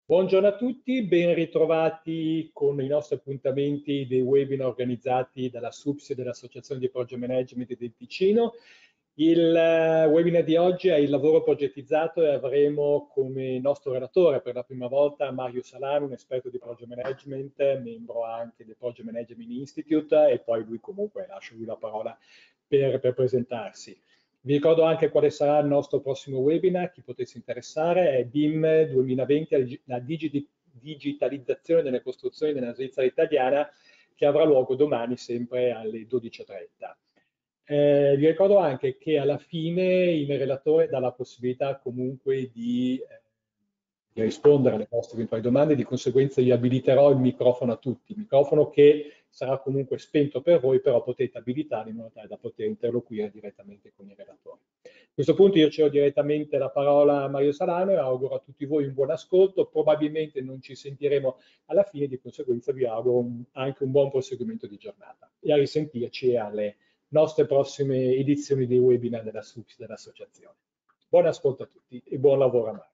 Buongiorno a tutti, ben ritrovati con i nostri appuntamenti dei webinar organizzati dalla SUPSI e dall'Associazione di Project Management del Ticino. Il webinar di oggi è il lavoro progettizzato e avremo come nostro relatore per la prima volta Mario Salano, un esperto di Project Management, membro anche del Project Management Institute, e poi lui comunque lascio lui la parola per presentarsi. Vi ricordo anche quale sarà il nostro prossimo webinar, chi potesse interessare, è BIM 2020, la digitalizzazione delle costruzioni nella Svizzera italiana, che avrà luogo domani sempre alle 12:30. Vi ricordo anche che alla fine il relatore dà la possibilità comunque di rispondere alle vostre eventuali domande, di conseguenza io abiliterò il microfono a tutti, il microfono che sarà comunque spento per voi, però potete abilitarlo in modo tale da poter interloquire direttamente con il relatore. A questo punto io cedo direttamente la parola a Mario Salano e auguro a tutti voi un buon ascolto, probabilmente non ci sentiremo alla fine, di conseguenza vi auguro anche un buon proseguimento di giornata e a risentirci alle nostre prossime edizioni dei webinar della SUPS dell'associazione. Buon ascolto a tutti e buon lavoro a Mario.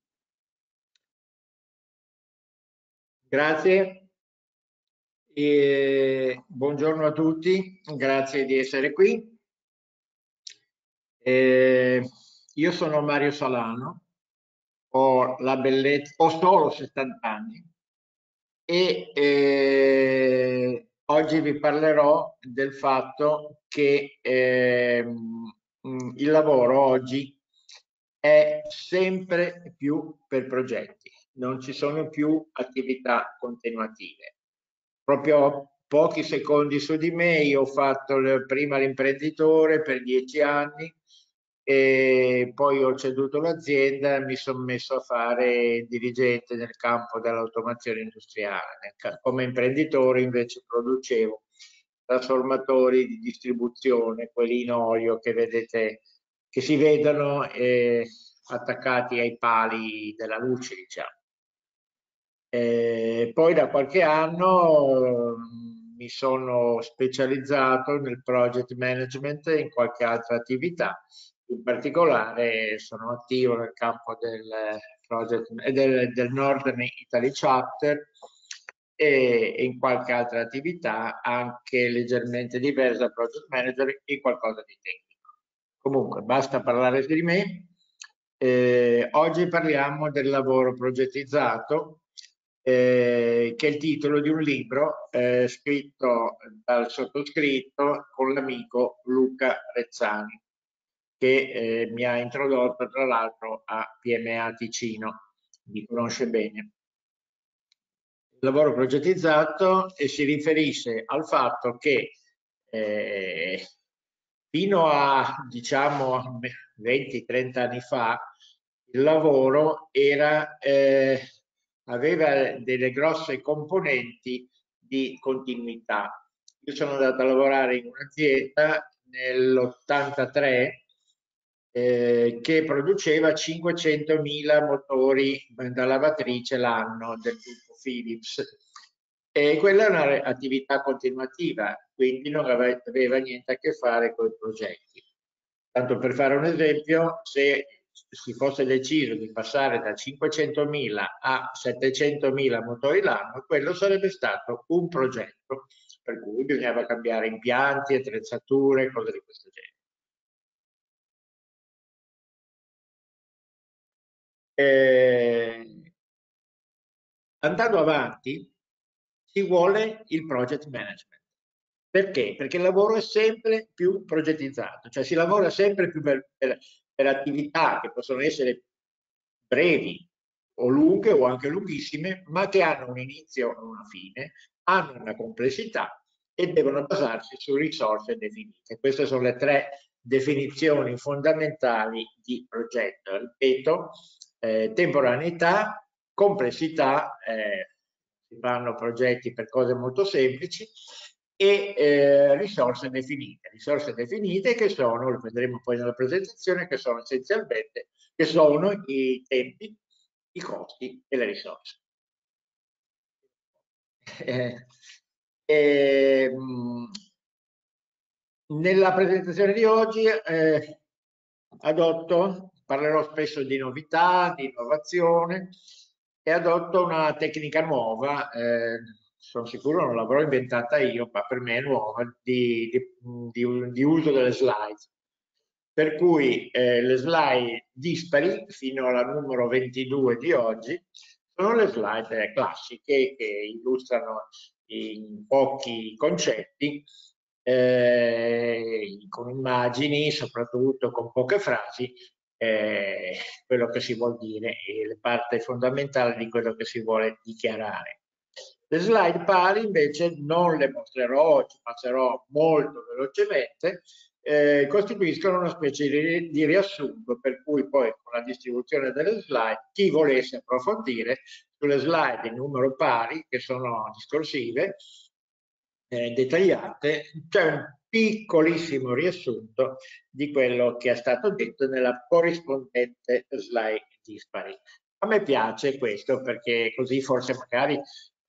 Grazie e buongiorno a tutti, grazie di essere qui. Io sono Mario Salano, ho solo 70 anni e oggi vi parlerò del fatto che il lavoro oggi è sempre più per progetti, non ci sono più attività continuative. Proprio pochi secondi su di me, io ho fatto prima l'imprenditore per 10 anni e poi ho ceduto l'azienda e mi sono messo a fare dirigente nel campo dell'automazione industriale. Come imprenditore invece producevo trasformatori di distribuzione, quelli in olio che vedete, che si vedono attaccati ai pali della luce, diciamo. Poi da qualche anno mi sono specializzato nel project management e in qualche altra attività. In particolare sono attivo nel campo del Northern Italy Chapter e in qualche altra attività anche leggermente diversa, project manager, in qualcosa di tecnico. Comunque, basta parlare di me. Oggi parliamo del lavoro progettizzato, che è il titolo di un libro scritto dal sottoscritto con l'amico Luca Rezzani, che mi ha introdotto tra l'altro a PMA Ticino, mi conosce bene. Il lavoro progettizzato si riferisce al fatto che fino a diciamo 20-30 anni fa il lavoro aveva delle grosse componenti di continuità. Io sono andato a lavorare in un'azienda nell'83 che produceva 500.000 motori da lavatrice l'anno del gruppo Philips. E quella è un'attività continuativa, quindi non aveva niente a che fare con i progetti. Tanto per fare un esempio, se si fosse deciso di passare da 500.000 a 700.000 motori l'anno, quello sarebbe stato un progetto, per cui bisognava cambiare impianti, attrezzature, cose di questo genere. Andando avanti ci vuole il project management. Perché? Perché il lavoro è sempre più progettizzato, cioè si lavora sempre più per attività che possono essere brevi o lunghe o anche lunghissime, ma che hanno un inizio e una fine, hanno una complessità e devono basarsi su risorse definite. Queste sono le tre definizioni fondamentali di progetto. Ripeto, temporaneità, complessità, si fanno progetti per cose molto semplici, e risorse definite che sono, lo vedremo poi nella presentazione, che sono essenzialmente i tempi, i costi e le risorse. Nella presentazione di oggi parlerò spesso di novità, di innovazione, e adotto una tecnica nuova, sono sicuro non l'avrò inventata io, ma per me è nuova, di uso delle slide. Per cui le slide dispari, fino alla numero 22 di oggi, sono le slide classiche che illustrano in pochi concetti, con immagini, soprattutto con poche frasi, quello che si vuol dire e le parti fondamentali di quello che si vuole dichiarare. Le slide pari invece non le mostrerò, ci passerò molto velocemente, costituiscono una specie di riassunto, per cui poi con la distribuzione delle slide, chi volesse approfondire sulle slide in numero pari, che sono discorsive, dettagliate, c'è un piccolissimo riassunto di quello che è stato detto nella corrispondente slide dispari. A me piace questo perché così forse magari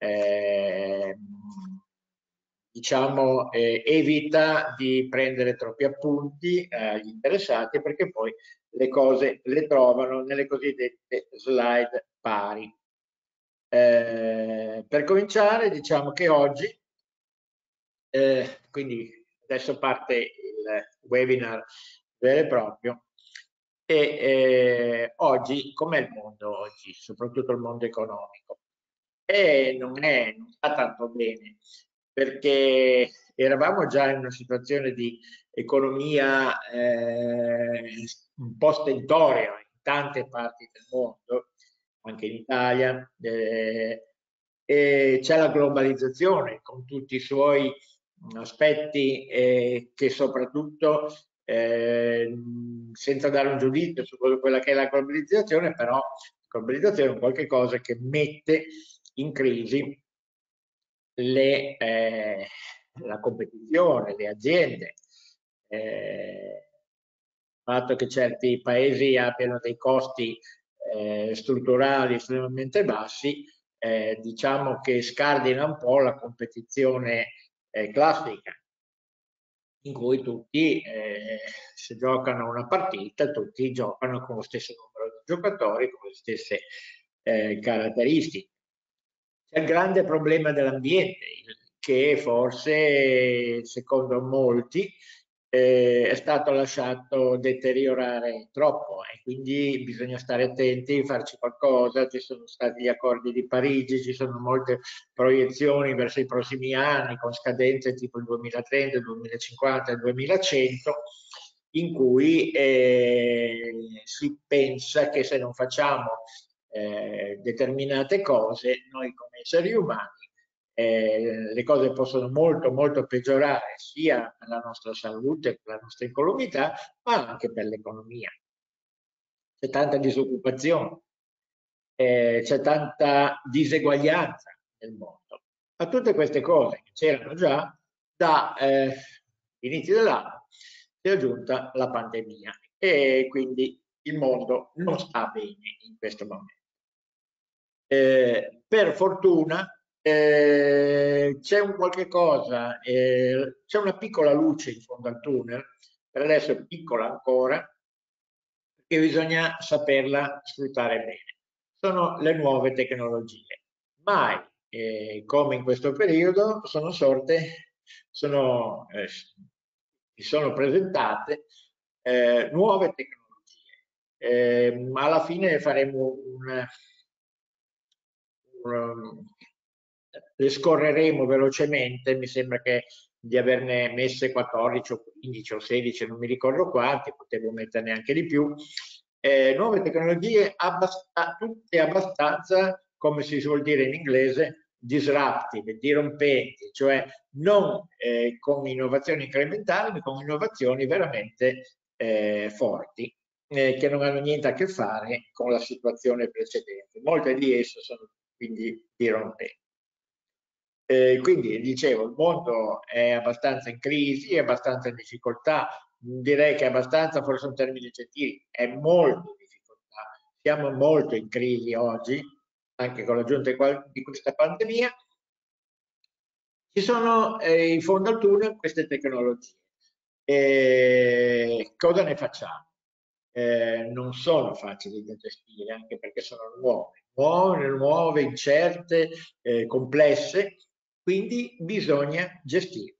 diciamo, evita di prendere troppi appunti agli interessati, perché poi le cose le trovano nelle cosiddette slide pari. Per cominciare, diciamo che oggi, quindi adesso parte il webinar vero e proprio, e oggi, com'è il mondo oggi, soprattutto il mondo economico? Non sta tanto bene, perché eravamo già in una situazione di economia un po' stentorea in tante parti del mondo, anche in Italia, e c'è la globalizzazione con tutti i suoi aspetti che soprattutto, senza dare un giudizio su quella che è la globalizzazione, però la globalizzazione è un qualche cosa che mette in crisi la competizione, le aziende, il fatto che certi paesi abbiano dei costi strutturali estremamente bassi, diciamo che scardina un po' la competizione classica, in cui tutti, se giocano una partita, tutti giocano con lo stesso numero di giocatori, con le stesse caratteristiche. C'è il grande problema dell'ambiente, che forse, secondo molti, è stato lasciato deteriorare troppo e quindi bisogna stare attenti, farci qualcosa. Ci sono stati gli accordi di Parigi, ci sono molte proiezioni verso i prossimi anni con scadenze tipo il 2030, il 2050, il 2100, in cui si pensa che se non facciamo determinate cose, noi come esseri umani, le cose possono molto peggiorare, sia per la nostra salute, per la nostra incolumità, ma anche per l'economia. C'è tanta disoccupazione, c'è tanta diseguaglianza nel mondo. A tutte queste cose che c'erano già da inizio dell'anno si è aggiunta la pandemia e quindi il mondo non sta bene in questo momento. Per fortuna c'è un qualche cosa, c'è una piccola luce in fondo al tunnel, per adesso è piccola ancora, perché bisogna saperla sfruttare bene. Sono le nuove tecnologie. Mai come in questo periodo si sono presentate nuove tecnologie. Alla fine faremo le scorreremo velocemente, mi sembra che di averne messe 14 o 15 o 16, non mi ricordo quanti, potevo metterne anche di più. Nuove tecnologie tutte abbastanza, come si suol dire in inglese, disruptive, dirompenti, cioè non con innovazioni incrementali, ma con innovazioni veramente forti, che non hanno niente a che fare con la situazione precedente. Molte di esse sono quindi dirompenti. Quindi dicevo, il mondo è abbastanza in crisi, è abbastanza in difficoltà, direi che è abbastanza, forse un termine gentile, è molto in difficoltà. Siamo molto in crisi oggi, anche con l'aggiunta di questa pandemia. Ci sono in fondo al tunnel queste tecnologie. Cosa ne facciamo? non sono facili da gestire, anche perché sono nuove, incerte, complesse, quindi bisogna gestirle.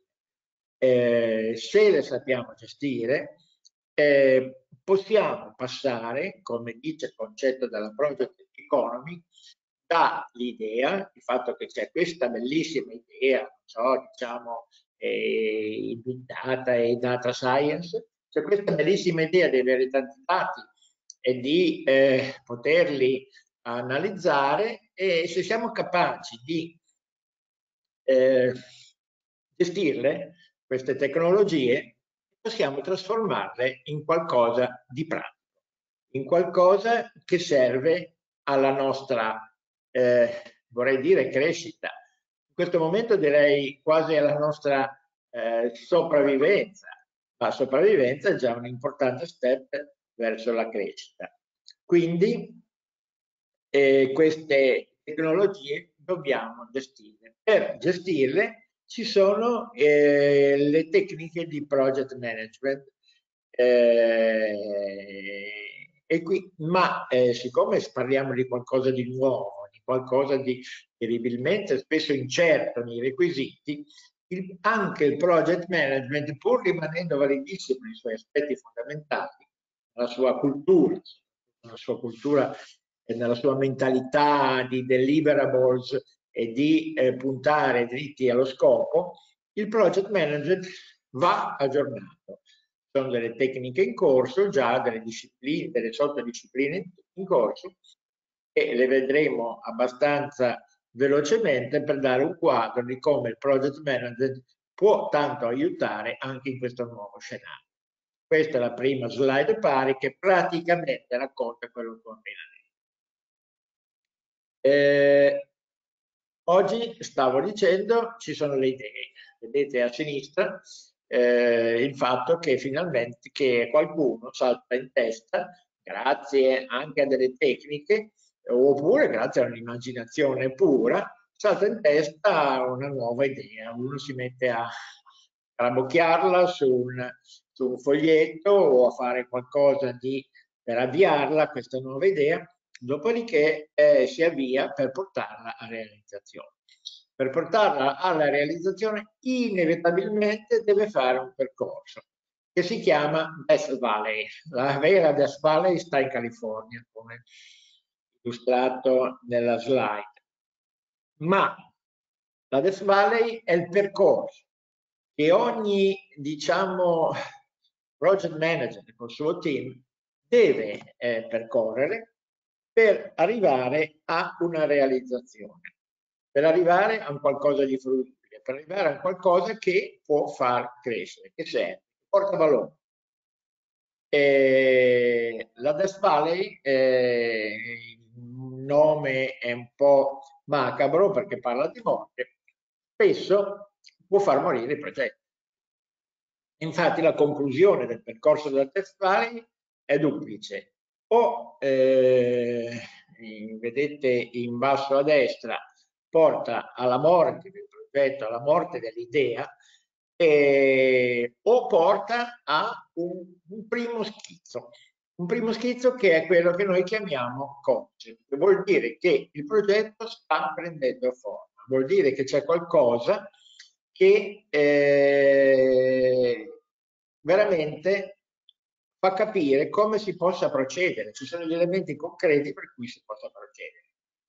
Se le sappiamo gestire, possiamo passare, come dice il concetto della project economy, dall'idea, il fatto che c'è questa bellissima idea, non so, diciamo, il big data e data science, c'è questa bellissima idea di avere tanti dati e di poterli analizzare, e se siamo capaci di gestirle, queste tecnologie, possiamo trasformarle in qualcosa di pratico, in qualcosa che serve alla nostra, vorrei dire, crescita. In questo momento direi quasi alla nostra sopravvivenza. La sopravvivenza è già un importante step verso la crescita. Quindi queste tecnologie dobbiamo gestirle. Per gestirle ci sono le tecniche di project management, ma siccome parliamo di qualcosa di nuovo, di qualcosa di terribilmente spesso incerto nei requisiti, anche il project management, pur rimanendo validissimo nei suoi aspetti fondamentali, la sua cultura e nella sua mentalità di deliverables e di puntare dritti allo scopo, il project management va aggiornato. Sono delle tecniche in corso, già delle discipline, delle sottodiscipline in corso, e le vedremo abbastanza velocemente per dare un quadro di come il project management può tanto aiutare anche in questo nuovo scenario. Questa è la prima slide pari che praticamente racconta quello che ho appena detto. Oggi stavo dicendo ci sono le idee, vedete a sinistra il fatto che finalmente qualcuno salta in testa, grazie anche a delle tecniche, oppure grazie a un'immaginazione pura, salta in testa una nuova idea. Uno si mette a rabocchiarla su un foglietto o a fare qualcosa per avviarla, questa nuova idea, dopodiché si avvia per portarla a realizzazione. Per portarla alla realizzazione inevitabilmente deve fare un percorso che si chiama Death Valley. La vera Death Valley sta in California, come illustrato nella slide. Ma la Death Valley è il percorso che ogni, diciamo, project manager col suo team deve percorrere per arrivare a una realizzazione, per arrivare a un qualcosa di fruibile, per arrivare a qualcosa che può far crescere, che serve, che porta valore. La Death Valley, il nome è un po' macabro perché parla di morte, spesso può far morire i progetti. Infatti la conclusione del percorso della Death Valley è duplice. O vedete in basso a destra, porta alla morte del progetto, alla morte dell'idea, o porta a un primo schizzo. Un primo schizzo che è quello che noi chiamiamo concept, che vuol dire che il progetto sta prendendo forma, vuol dire che c'è qualcosa che veramente fa capire come si possa procedere. Ci sono gli elementi concreti per cui si possa procedere.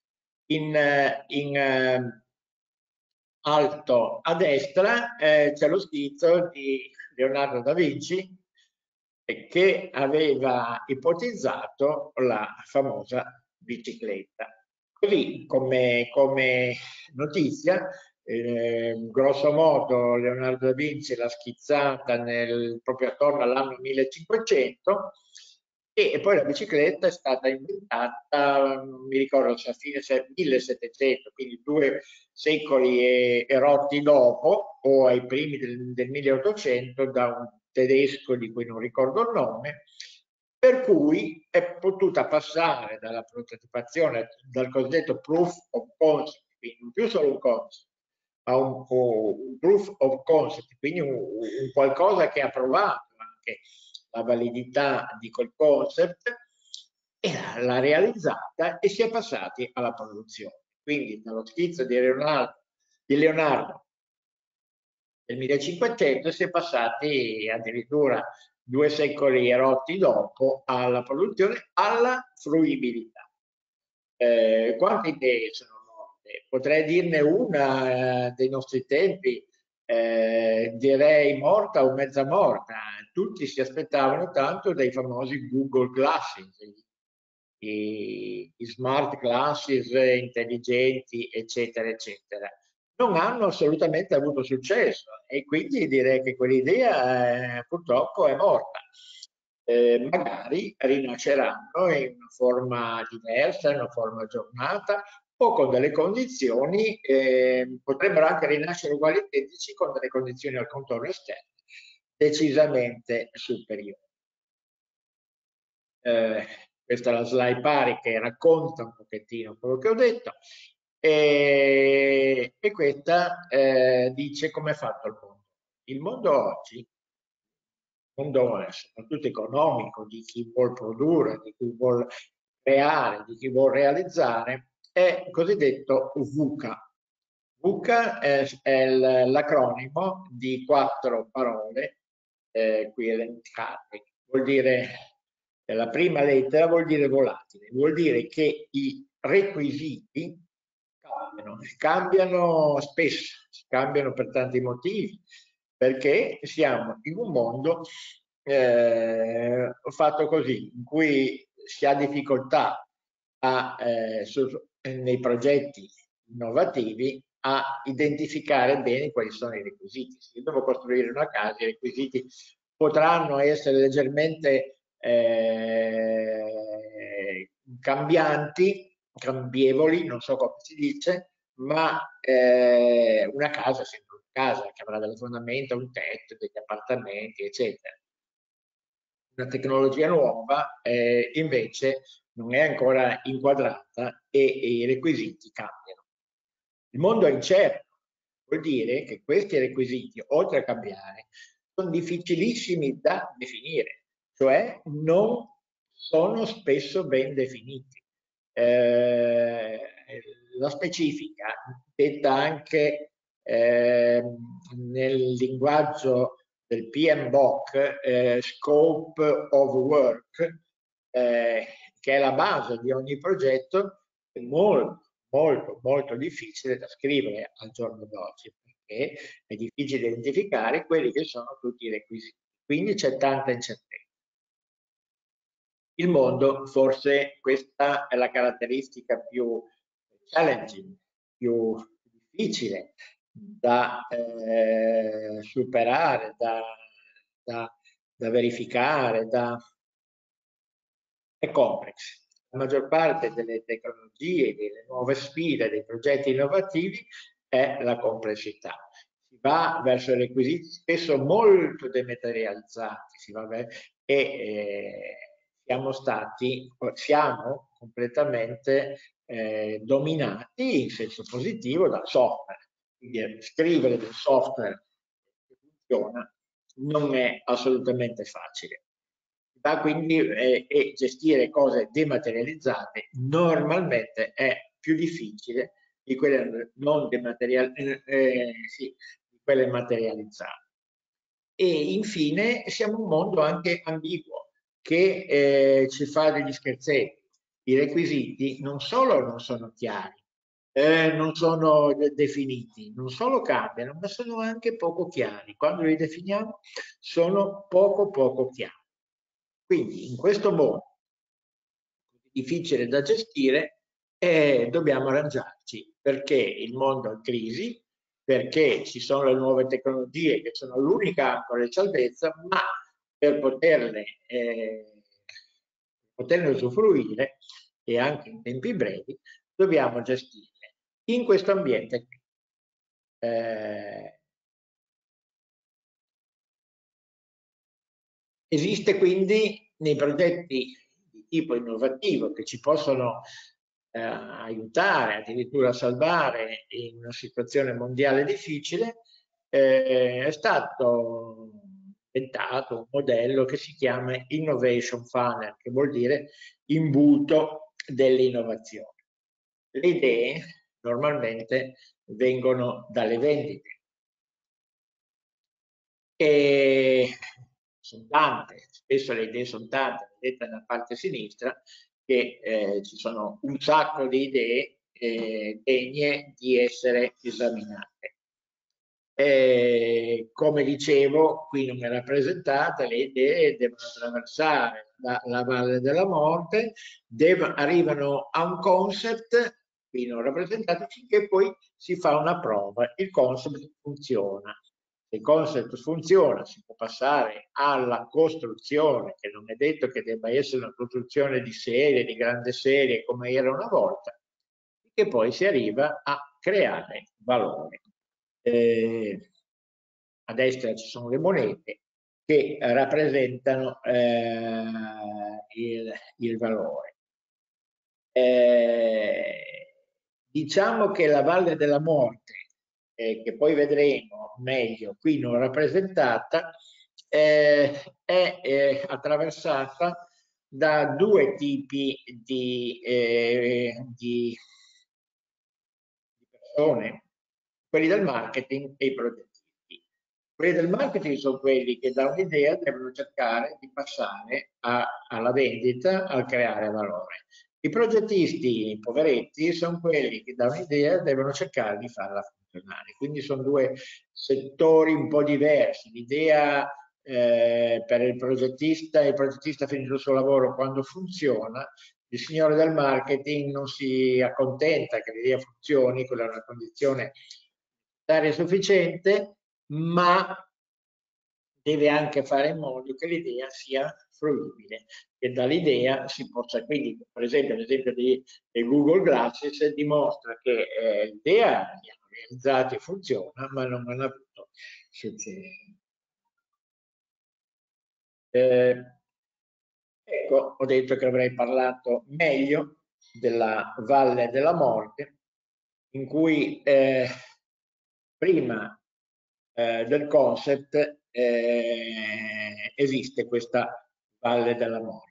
In alto a destra c'è lo schizzo di Leonardo da Vinci che aveva ipotizzato la famosa bicicletta. Così come notizia, grosso modo Leonardo da Vinci l'ha schizzata proprio attorno all'anno 1500 e poi la bicicletta è stata inventata, non mi ricordo se a fine 1700, quindi 2 secoli e rotti dopo, o ai primi del 1800, da un tedesco di cui non ricordo il nome, per cui è potuta passare dalla prototipazione, dal cosiddetto proof of concept, quindi non più solo un concept, ma un proof of concept, quindi un qualcosa che ha provato anche la validità di quel concept e l'ha realizzata e si è passati alla produzione. Quindi dallo schizzo di Leonardo nel 1500 si è passati addirittura 2 secoli e rotti dopo alla produzione, alla fruibilità. Quante idee sono morte? Potrei dirne una dei nostri tempi, direi morta o mezza morta. Tutti si aspettavano tanto dai famosi Google Glasses, i smart glasses intelligenti, eccetera, eccetera. Non hanno assolutamente avuto successo e quindi direi che quell'idea purtroppo è morta. Magari rinasceranno in una forma diversa, in una forma aggiornata o con delle condizioni, potrebbero anche rinascere uguali identici con delle condizioni al contorno esterno decisamente superiori. Questa è la slide pari che racconta un pochettino quello che ho detto e questa dice come è fatto il mondo. Il mondo oggi, il mondo soprattutto economico, di chi vuol produrre, di chi vuol creare, di chi vuol realizzare, è il cosiddetto VUCA. VUCA è l'acronimo di 4 parole qui elencate. Vuol dire, la prima lettera vuol dire volatile, vuol dire che i requisiti cambiano spesso, cambiano per tanti motivi, perché siamo in un mondo fatto così, in cui si ha difficoltà nei progetti innovativi a identificare bene quali sono i requisiti. Se io devo costruire una casa, i requisiti potranno essere leggermente cambievoli, non so come si dice, ma una casa è sempre una casa che avrà delle fondamenta, un tetto, degli appartamenti, eccetera. Una tecnologia nuova invece non è ancora inquadrata e i requisiti cambiano. Il mondo è incerto, vuol dire che questi requisiti, oltre a cambiare, sono difficilissimi da definire, cioè non sono spesso ben definiti. La specifica, detta anche nel linguaggio del PMBOK, Scope of Work, che è la base di ogni progetto, è molto difficile da scrivere al giorno d'oggi, perché è difficile identificare quelli che sono tutti i requisiti. Quindi c'è tanta incertezza. Il mondo, forse questa è la caratteristica più challenging, più difficile da superare, da verificare, è complesso. La maggior parte delle tecnologie, delle nuove sfide, dei progetti innovativi è la complessità. Si va verso requisiti spesso molto dematerializzati, siamo completamente dominati in senso positivo dal software. Quindi scrivere del software che funziona non è assolutamente facile. Quindi gestire cose dematerializzate normalmente è più difficile di quelle di quelle materializzate. E infine siamo un mondo anche ambiguo che ci fa degli scherzetti. I requisiti non solo non sono chiari, non sono definiti, non solo cambiano, ma sono anche poco chiari. Quando li definiamo sono poco chiari. Quindi in questo mondo difficile da gestire dobbiamo arrangiarci perché il mondo è in crisi, perché ci sono le nuove tecnologie che sono l'unica ancora di salvezza, ma per poterne usufruire e anche in tempi brevi dobbiamo gestirle in questo ambiente. Esiste quindi nei progetti di tipo innovativo che ci possono aiutare, addirittura a salvare in una situazione mondiale difficile, è stato inventato un modello che si chiama Innovation Funnel, che vuol dire imbuto dell'innovazione. Le idee normalmente vengono dalle vendite e sono tante, spesso le idee sono tante, vedete nella parte sinistra che ci sono un sacco di idee degne di essere esaminate. Come dicevo, qui non è rappresentata, le idee devono attraversare la valle della morte, arrivano a un concept, qui non rappresentato, finché poi si fa una prova, il concept funziona. Se il concept funziona, si può passare alla costruzione, che non è detto che debba essere una costruzione di serie, di grande serie, come era una volta, che poi si arriva a creare valore. A destra ci sono le monete che rappresentano il valore. Diciamo che la Valle della Morte, che poi vedremo meglio qui non rappresentata, è attraversata da due tipi di persone, quelli del marketing e i progettisti. Quelli del marketing sono quelli che da un'idea devono cercare di passare alla vendita, al creare valore. I progettisti, i poveretti, sono quelli che da un'idea devono cercare di farla funzionare. Quindi sono due settori un po' diversi. L'idea per il progettista finisce il suo lavoro quando funziona, il signore del marketing non si accontenta che l'idea funzioni, quella è una condizione necessaria e sufficiente, ma deve anche fare in modo che l'idea sia fruibile, che dall'idea si possa, quindi per esempio l'esempio di Google Glasses dimostra che l'idea li hanno realizzati e funziona, ma non hanno avuto successo. Ecco, ho detto che avrei parlato meglio della Valle della Morte, in cui prima del concept esiste questa Valle della Morte.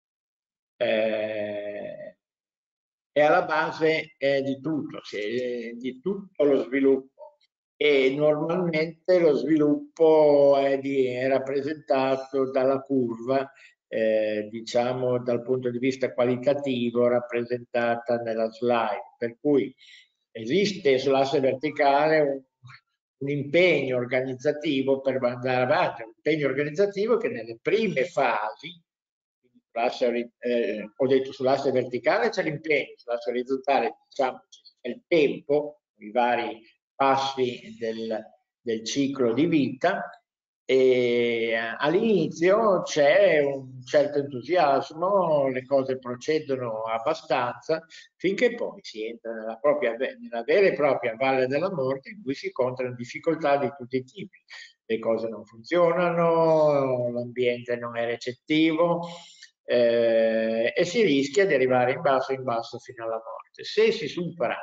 È alla base di tutto lo sviluppo, e normalmente lo sviluppo è rappresentato dalla curva, diciamo dal punto di vista qualitativo, rappresentata nella slide, per cui esiste sull'asse verticale un impegno organizzativo per andare avanti, un impegno organizzativo che nelle prime fasi, ho detto sull'asse verticale c'è l'impegno, sull'asse orizzontale diciamo c'è il tempo, i vari passi del ciclo di vita, e all'inizio c'è un certo entusiasmo, le cose procedono abbastanza, finché poi si entra nella vera e propria valle della morte, in cui si incontrano difficoltà di tutti i tipi. Le cose non funzionano, l'ambiente non è recettivo, e si rischia di arrivare in basso fino alla morte. Se si supera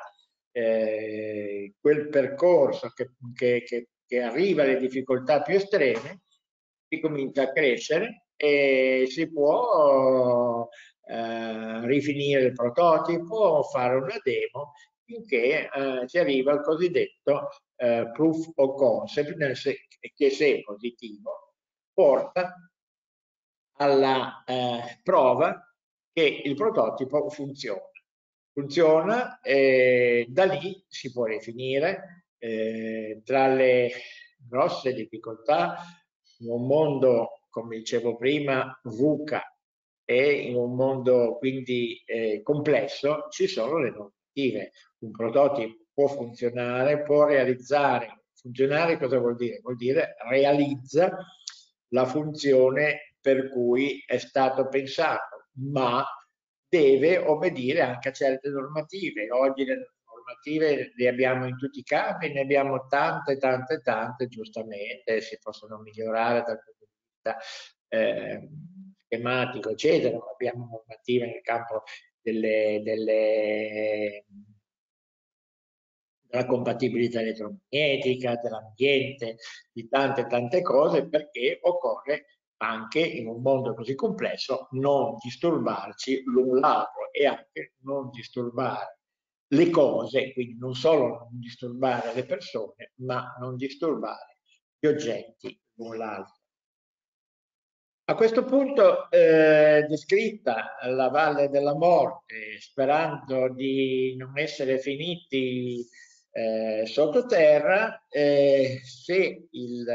quel percorso che arriva alle difficoltà più estreme, si comincia a crescere e si può rifinire il prototipo, fare una demo, finché si arriva al cosiddetto proof of concept, che se positivo porta alla prova che il prototipo funziona. Funziona e da lì si può rifinire. Tra le grosse difficoltà in un mondo, come dicevo prima, VUCA, e in un mondo quindi complesso, ci sono le normative. Un prototipo può funzionare, può realizzare. Funzionare cosa vuol dire? Vuol dire realizza la funzione per cui è stato pensato, ma deve obbedire anche a certe normative. Oggi le normative le abbiamo in tutti i campi, ne abbiamo tante, giustamente, si possono migliorare dal punto di vista schematico, eccetera, ma abbiamo normative nel campo della compatibilità elettromagnetica, dell'ambiente, di tante cose, perché occorre anche in un mondo così complesso non disturbarci l'un l'altro e anche non disturbare le cose, quindi non solo non disturbare le persone, ma non disturbare gli oggetti l'un l'altro. A questo punto, descritta la Valle della Morte, sperando di non essere finiti sottoterra, se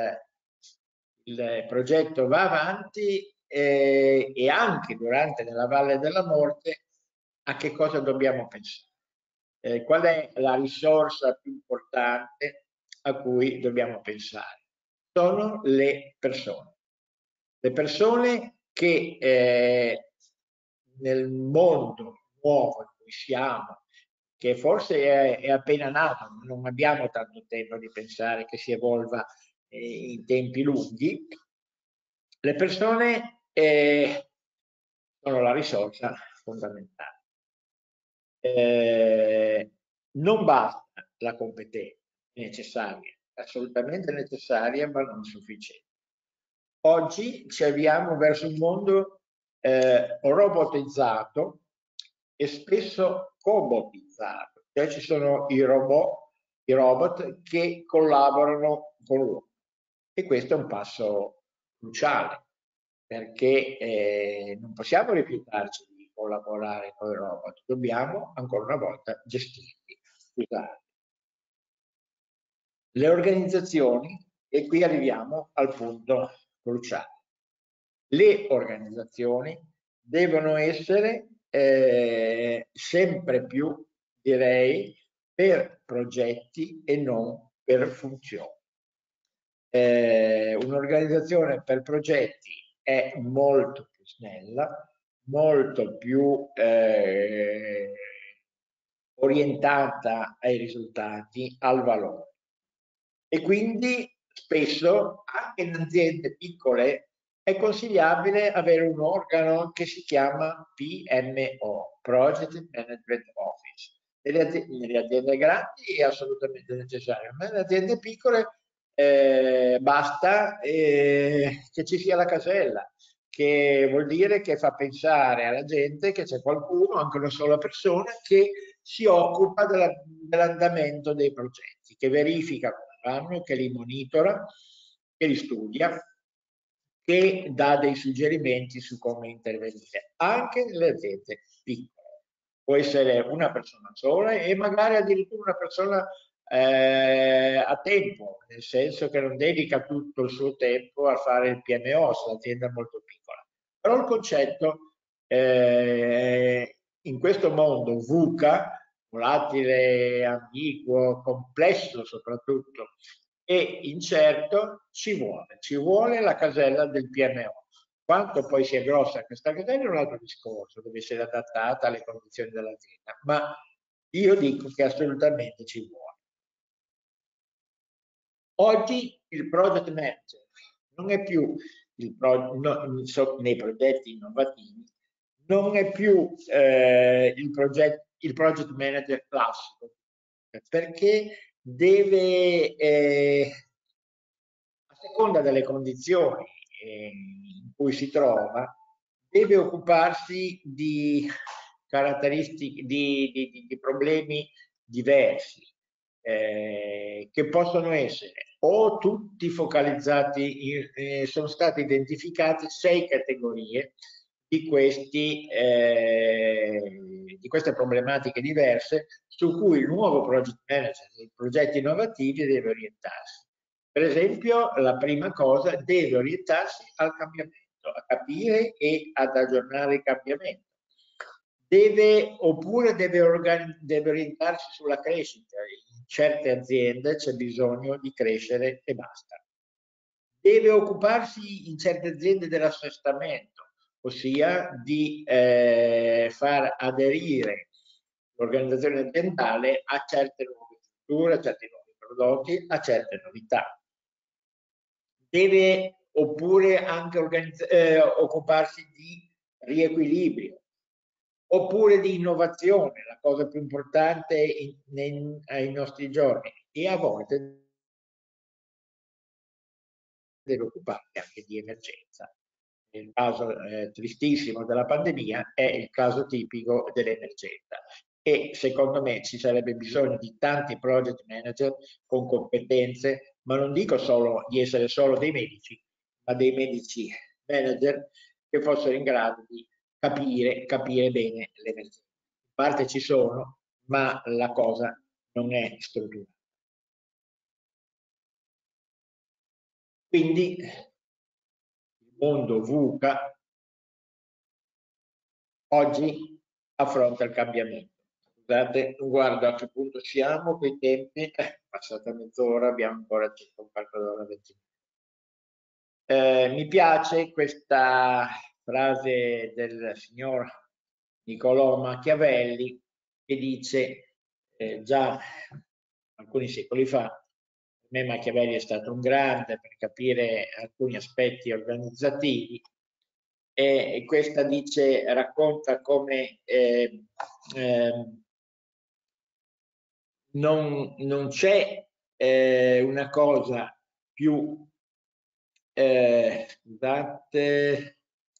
il progetto va avanti e anche durante la Valle della Morte, a che cosa dobbiamo pensare? Qual è la risorsa più importante a cui dobbiamo pensare? Sono le persone. Le persone che nel mondo nuovo in cui siamo, che forse è appena nato, non abbiamo tanto tempo di pensare che si evolva in tempi lunghi, le persone sono la risorsa fondamentale. Non basta la competenza necessaria, assolutamente necessaria, ma non sufficiente. Oggi ci avviamo verso un mondo robotizzato e spesso cobotizzato, cioè ci sono i robot che collaborano con l'uomo, e questo è un passo cruciale, perché non possiamo rifiutarci di collaborare con i robot, dobbiamo ancora una volta gestirli, usarli. Le organizzazioni, e qui arriviamo al punto cruciale. Le organizzazioni devono essere sempre più, direi, per progetti e non per funzioni. Un'organizzazione per progetti è molto più snella, molto più orientata ai risultati, al valore. E quindi spesso anche in aziende piccole è consigliabile avere un organo che si chiama PMO, Project Management Office. Nelle aziende grandi è assolutamente necessario, ma nelle aziende piccole basta che ci sia la casella, che vuol dire che fa pensare alla gente che c'è qualcuno, anche una sola persona, che si occupa dell'andamento dei progetti, che verifica come vanno, che li monitora, che li studia, che dà dei suggerimenti su come intervenire, anche nelle aziende piccole. Può essere una persona sola e magari addirittura una persona a tempo, nel senso che non dedica tutto il suo tempo a fare il PMO se l'azienda è molto piccola. Però il concetto in questo mondo VUCA, volatile, ambiguo, complesso soprattutto, e incerto, ci vuole la casella del PMO. Quanto poi sia grossa questa casella è un altro discorso, deve essere adattata alle condizioni dell'azienda, ma io dico che assolutamente ci vuole. Oggi il project manager non è più nei progetti innovativi, non è più il project manager classico, perché deve, a seconda delle condizioni in cui si trova, deve occuparsi di caratteristiche, di problemi diversi, che possono essere o tutti focalizzati, sono state identificate 6 categorie di queste problematiche diverse su cui il nuovo project manager dei progetti innovativi deve orientarsi. Per esempio, la prima cosa, deve orientarsi al cambiamento, a capire e ad aggiornare il cambiamento. Deve orientarsi sulla crescita. In certe aziende c'è bisogno di crescere e basta. Deve occuparsi in certe aziende dell'assestamento, ossia di far aderire l'organizzazione aziendale a certe nuove strutture, a certi nuovi prodotti, a certe novità. Deve oppure anche occuparsi di riequilibrio, oppure di innovazione, la cosa più importante ai nostri giorni, e a volte deve occuparsi anche di emergenza. Il caso tristissimo della pandemia è il caso tipico dell'emergenza, e secondo me ci sarebbe bisogno di tanti project manager con competenze, ma non dico solo di essere solo dei medici, ma dei medici manager che fossero in grado di capire bene l'emergenza. In parte ci sono, ma la cosa non è strutturata. Quindi il mondo VUCA oggi affronta il cambiamento. Scusate, guarda a che punto siamo, quei tempi, passata mezz'ora, abbiamo ancora circa un quarto d'ora, 20 minuti. Mi piace questa frase del signor Niccolò Machiavelli che dice, già alcuni secoli fa, per me Machiavelli è stato un grande per capire alcuni aspetti organizzativi, e questa dice, racconta come non c'è una cosa più, scusate,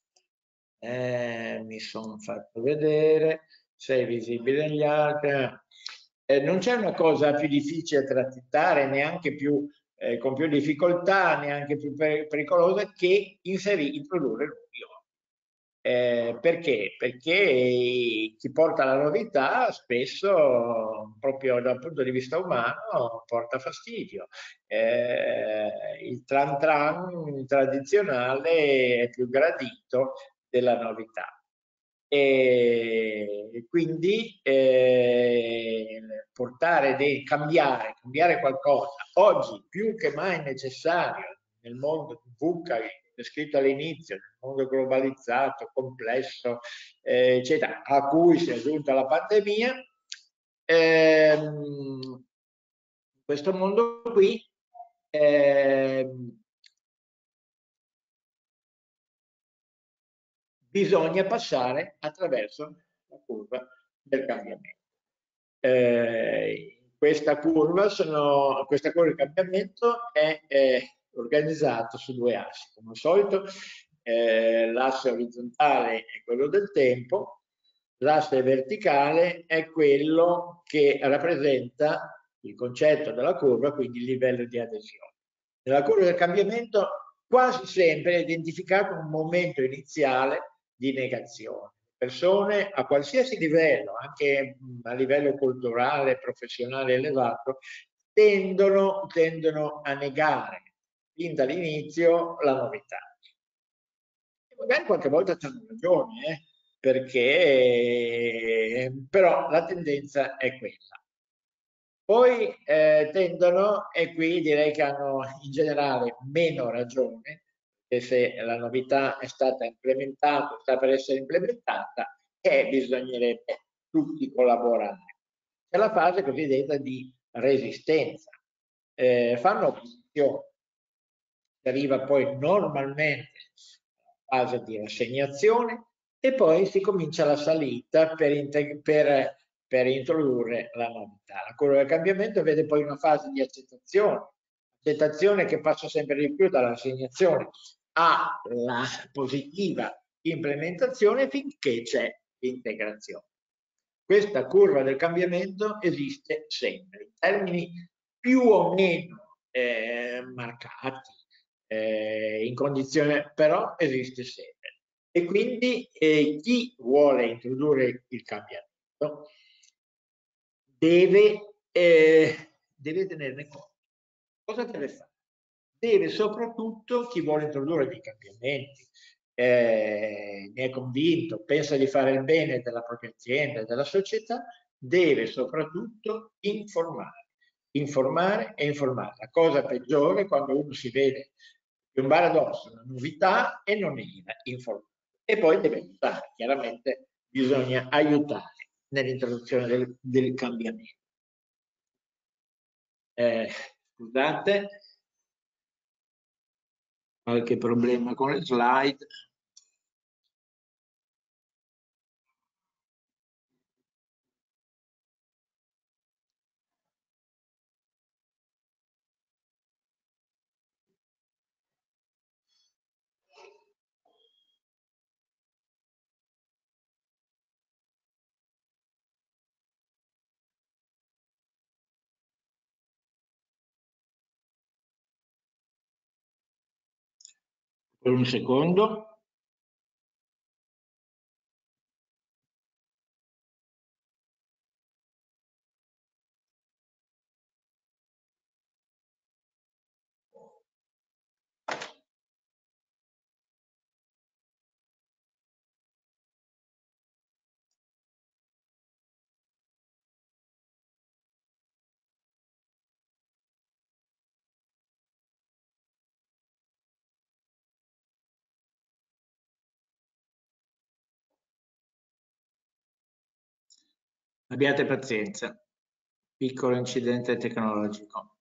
mi sono fatto vedere, sei visibile agli altri, non c'è una cosa più difficile da trattare, neanche più con più difficoltà, neanche più pericolosa che introdurre l'unione. Perché? Perché chi porta la novità spesso, proprio dal punto di vista umano, porta fastidio. Il tran tran tradizionale è più gradito della novità. E quindi cambiare qualcosa, oggi più che mai necessario nel mondo di VUCA, descritto all'inizio, nel mondo globalizzato, complesso, eccetera, a cui si è aggiunta la pandemia, questo mondo qui bisogna passare attraverso la curva del cambiamento. Questa curva del cambiamento è organizzata su due assi. Come al solito, l'asse orizzontale è quello del tempo, l'asse verticale è quello che rappresenta il concetto della curva, quindi il livello di adesione. Nella curva del cambiamento quasi sempre è identificato un momento iniziale di negazione. Persone a qualsiasi livello, anche a livello culturale, professionale elevato, tendono a negare fin dall'inizio la novità. E magari qualche volta hanno ragione, perché però la tendenza è quella. Poi tendono, e qui direi che hanno in generale meno ragione, che se la novità è stata implementata, sta per essere implementata, bisognerebbe tutti collaborare. C'è la fase cosiddetta di resistenza. Fanno opposizione. Si arriva poi normalmente alla fase di rassegnazione e poi si comincia la salita per introdurre la novità. La curva del cambiamento vede poi una fase di accettazione che passa sempre di più dalla rassegnazione alla positiva implementazione finché c'è l'integrazione. Questa curva del cambiamento esiste sempre, in termini più o meno marcati, in condizione, però esiste sempre. E quindi chi vuole introdurre il cambiamento deve tenerne conto. Cosa deve fare? Deve soprattutto, chi vuole introdurre dei cambiamenti, ne è convinto, pensa di fare il bene della propria azienda e della società, deve soprattutto informare. Informare e informare. La cosa peggiore è quando uno si vede piombare addosso una novità e non è informato. E poi deve aiutare, chiaramente bisogna aiutare nell'introduzione del cambiamento. Scusate, qualche problema con le slide. Per un secondo. Abbiate pazienza, piccolo incidente tecnologico.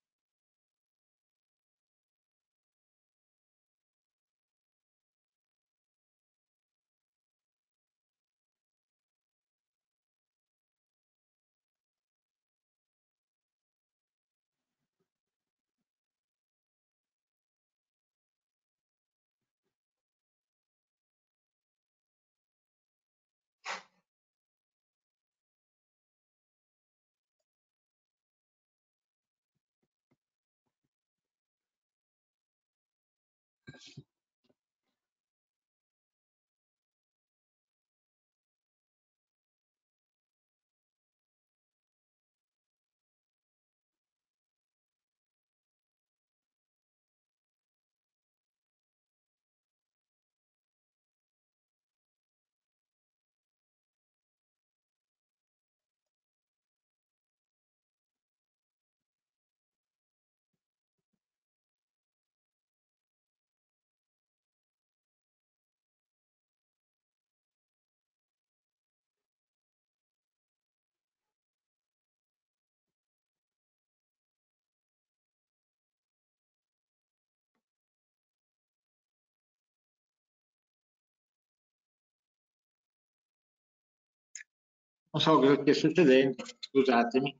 Non so cosa stia succedendo, scusatemi.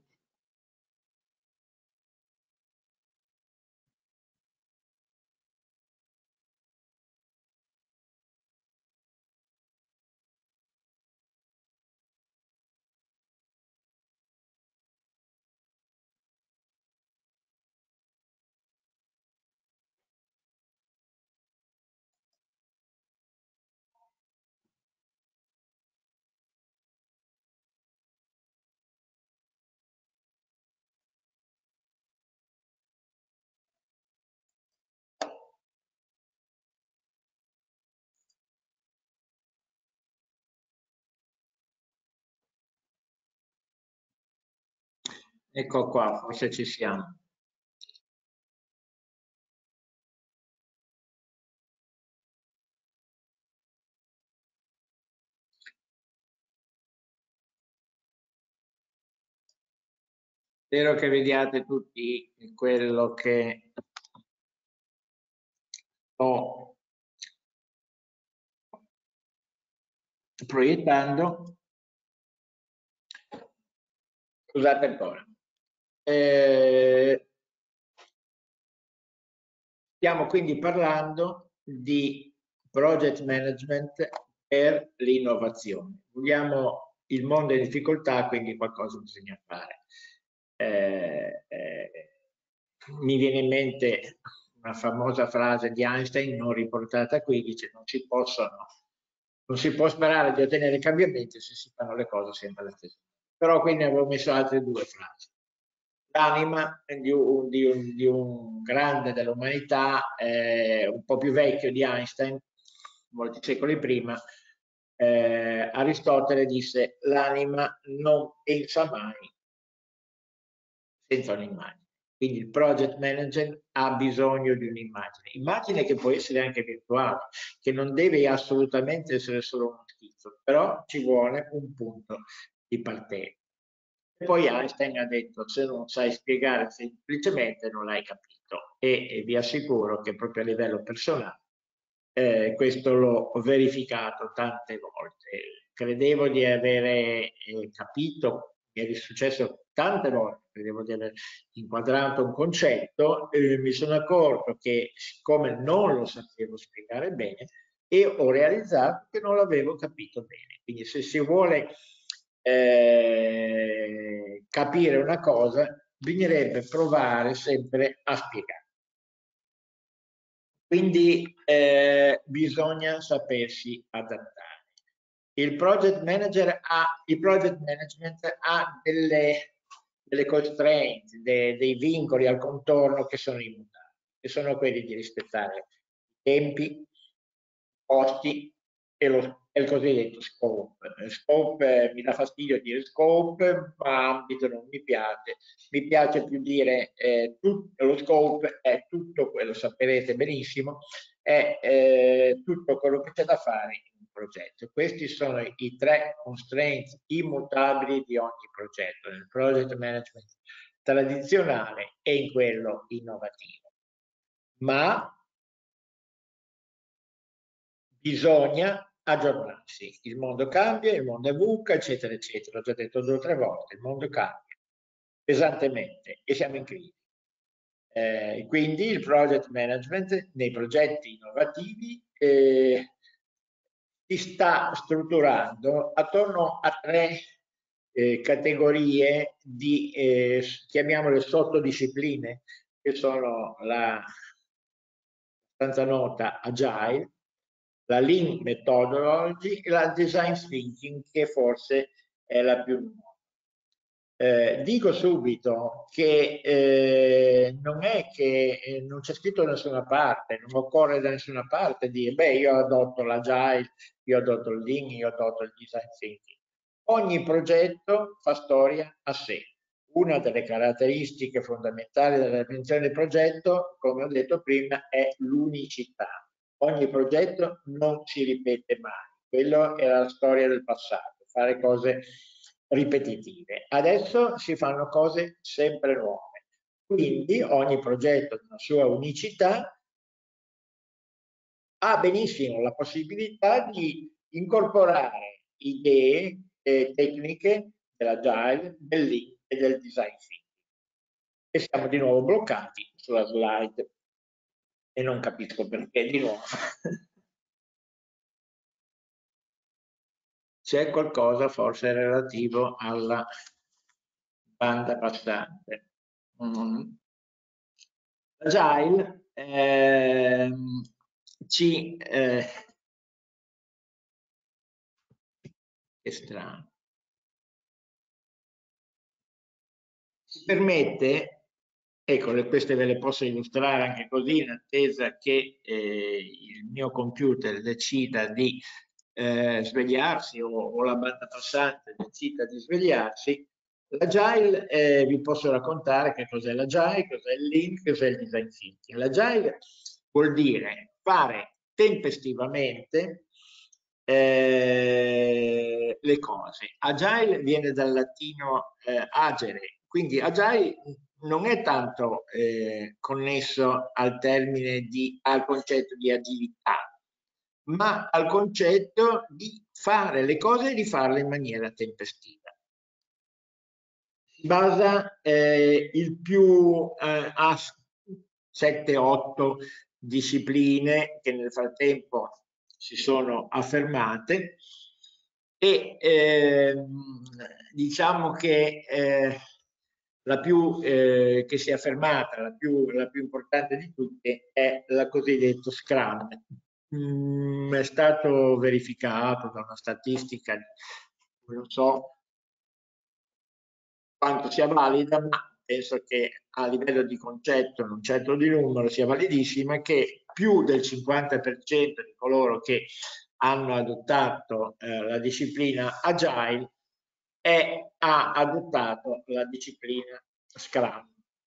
Ecco qua, forse ci siamo. Spero che vediate tutti quello che sto proiettando. Scusate ancora. Stiamo quindi parlando di project management per l'innovazione. Vogliamo il mondo in difficoltà, quindi qualcosa bisogna fare. Mi viene in mente una famosa frase di Einstein, non riportata qui, dice non si può sperare di ottenere cambiamenti se si fanno le cose sempre la stessa. Però qui ne avevo messo altre due frasi. L'anima di un grande dell'umanità, un po' più vecchio di Einstein, molti secoli prima, Aristotele disse: l'anima non pensa mai senza un'immagine. Quindi il project manager ha bisogno di un'immagine, immagine che può essere anche virtuale, che non deve assolutamente essere solo uno schizzo, però ci vuole un punto di partenza. E poi Einstein ha detto: se non sai spiegare semplicemente non l'hai capito, e vi assicuro che proprio a livello personale questo l'ho verificato tante volte. Credevo di avere capito, mi è successo tante volte, credevo di aver inquadrato un concetto, mi sono accorto che siccome non lo sapevo spiegare bene, e ho realizzato che non l'avevo capito bene. Quindi se si vuole capire una cosa, bisognerebbe provare sempre a spiegare. Quindi bisogna sapersi adattare. Il project management ha delle constraint, dei vincoli al contorno che sono immutabili, che sono quelli di rispettare i tempi, costi e il cosiddetto scope. Scope mi dà fastidio dire scope, ma ambito non mi piace. Mi piace più dire lo scope è tutto quello, saprete benissimo, è tutto quello che c'è da fare in un progetto. Questi sono i 3 constraints immutabili di ogni progetto, nel project management tradizionale e in quello innovativo. Ma bisogna aggiornarsi, il mondo cambia, il mondo è VUCA, eccetera, eccetera. L'ho già detto 2 o 3 volte, il mondo cambia pesantemente e siamo in crisi. Quindi il project management nei progetti innovativi si sta strutturando attorno a 3 categorie di, chiamiamole sottodiscipline, che sono la abbastanza nota Agile, la Lean Methodology e la Design Thinking, che forse è la più nuova. Dico subito che non è che non c'è scritto da nessuna parte, non occorre da nessuna parte dire beh, io adotto l'Agile, io adotto il Lean, io adotto il Design Thinking. Ogni progetto fa storia a sé. Una delle caratteristiche fondamentali della definizione del progetto, come ho detto prima, è l'unicità. Ogni progetto non si ripete mai. Quello è la storia del passato, fare cose ripetitive. Adesso si fanno cose sempre nuove. Quindi ogni progetto ha una sua unicità, ha benissimo la possibilità di incorporare idee e tecniche dell'Agile, del Lean e del Design Thinking. E siamo di nuovo bloccati sulla slide e non capisco perché di nuovo. C'è qualcosa forse relativo alla banda passante. L'Agile che strano. Ci permette, ecco, queste ve le posso illustrare anche così, in attesa che il mio computer decida di svegliarsi o la banda passante decida di svegliarsi. L'Agile, vi posso raccontare che cos'è l'Agile, cos'è il Lean, cos'è il Design Thinking. L'Agile vuol dire fare tempestivamente le cose. Agile viene dal latino agere, quindi Agile non è tanto connesso al al concetto di agilità, ma al concetto di fare le cose e di farle in maniera tempestiva. Si basa il più a 7-8 discipline che nel frattempo si sono affermate e diciamo che la più che si è affermata, la più importante di tutte, è la cosiddetta Scrum. È stato verificato da una statistica, non so quanto sia valida, ma penso che a livello di concetto, non certo di numero, sia validissima, che più del 50% di coloro che hanno adottato la disciplina Agile ha adottato la disciplina Scrum.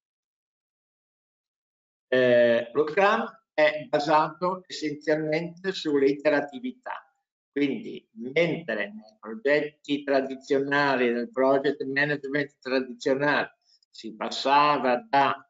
Lo Scrum è basato essenzialmente sull'iteratività. Quindi, mentre nei progetti tradizionali, nel project management tradizionale, si passava da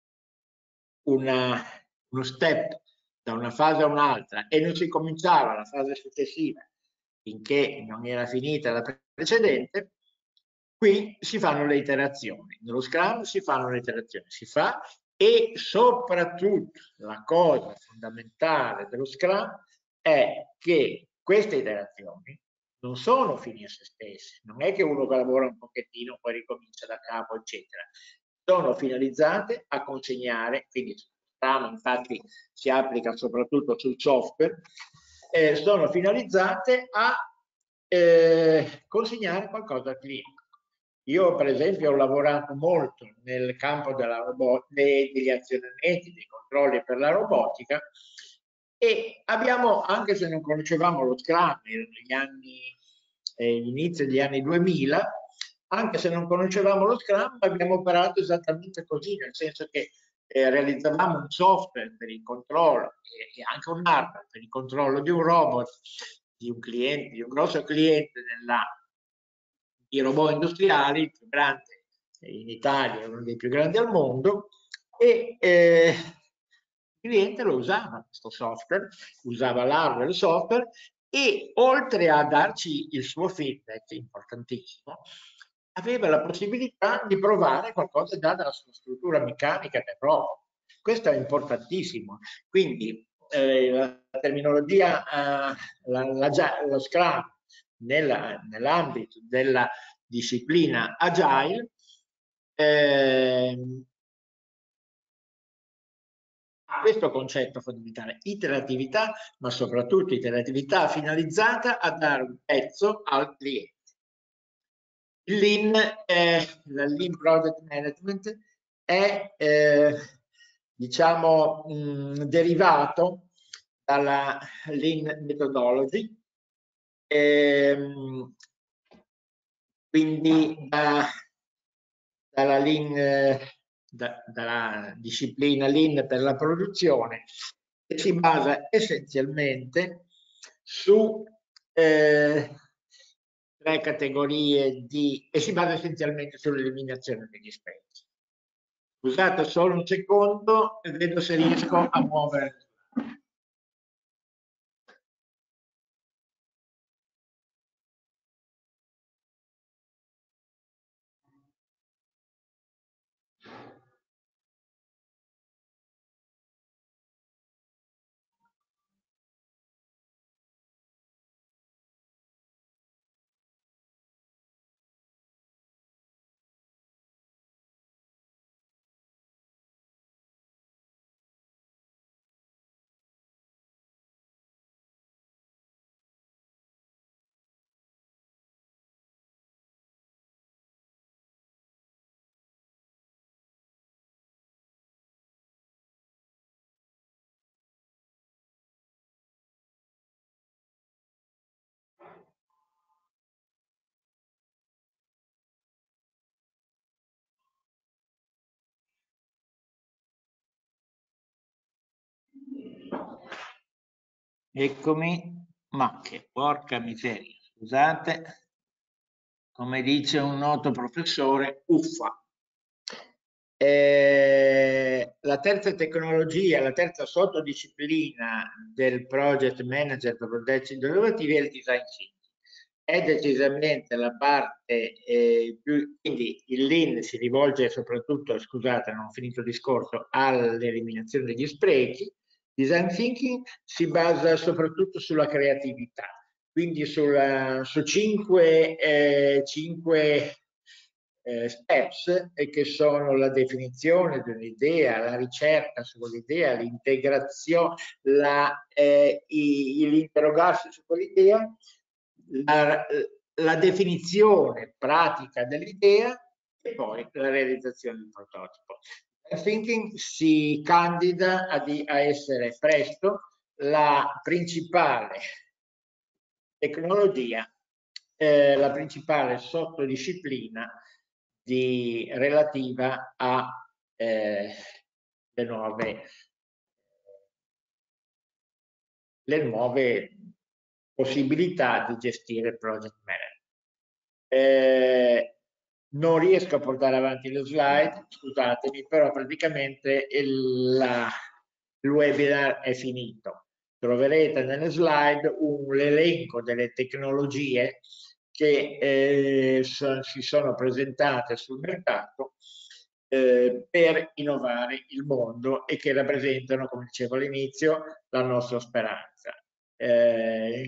uno step, da una fase a un'altra, e non si cominciava la fase successiva finché non era finita la precedente, qui si fanno le iterazioni. Nello Scrum si fanno le iterazioni, si fa, e soprattutto la cosa fondamentale dello Scrum è che queste iterazioni non sono fini a se stesse, non è che uno lavora un pochettino, poi ricomincia da capo, eccetera. Sono finalizzate a consegnare, quindi Scrum infatti si applica soprattutto sul software, sono finalizzate a consegnare qualcosa al cliente. Io per esempio ho lavorato molto nel campo degli azionamenti, dei controlli per la robotica, e abbiamo, anche se non conoscevamo lo Scrum negli anni, inizio degli anni 2000, anche se non conoscevamo lo Scrum, abbiamo operato esattamente così, nel senso che realizzavamo un software per il controllo e anche un hardware per il controllo di un robot, di un cliente, di un grosso cliente di robot industriali, il più grande in Italia, uno dei più grandi al mondo, e il cliente lo usava questo software, usava l'hardware e il software, e oltre a darci il suo feedback importantissimo, aveva la possibilità di provare qualcosa già dalla sua struttura meccanica del robot. Questo è importantissimo. Quindi la terminologia, lo Scrum nell'ambito della disciplina Agile questo concetto fondamentale, iteratività, ma soprattutto iteratività finalizzata a dare un pezzo al cliente. Il Lean, la Lean Project Management, è diciamo derivato dalla Lean Methodology, quindi dalla Lean dalla disciplina Lean per la produzione, che si basa essenzialmente su tre categorie e si basa essenzialmente sull'eliminazione degli sprechi. Scusate solo un secondo e vedo se riesco a muovere. Eccomi, ma che porca miseria, scusate, come dice un noto professore, uffa. La terza tecnologia, la terza sottodisciplina del project manager per progetti innovativi è il design thinking. È decisamente la parte quindi il Lean si rivolge soprattutto, scusate, non ho finito il discorso, all'eliminazione degli sprechi. Design thinking si basa soprattutto sulla creatività, quindi su 5 steps che sono la definizione di un'idea, la ricerca sull'idea, l'integrazione, l'interrogarsi su quell'idea, la definizione pratica dell'idea e poi la realizzazione del prototipo. Il thinking si candida a essere presto la principale tecnologia, la principale sottodisciplina relativa a le nuove possibilità di gestire il project management. Non riesco a portare avanti le slide, scusatemi, però praticamente il webinar è finito. Troverete nelle slide l'elenco delle tecnologie che si sono presentate sul mercato per innovare il mondo e che rappresentano, come dicevo all'inizio, la nostra speranza.